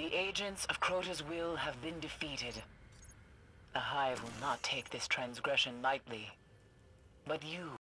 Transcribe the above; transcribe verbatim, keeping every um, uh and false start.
The agents of Crota's will have been defeated. The Hive will not take this transgression lightly. But you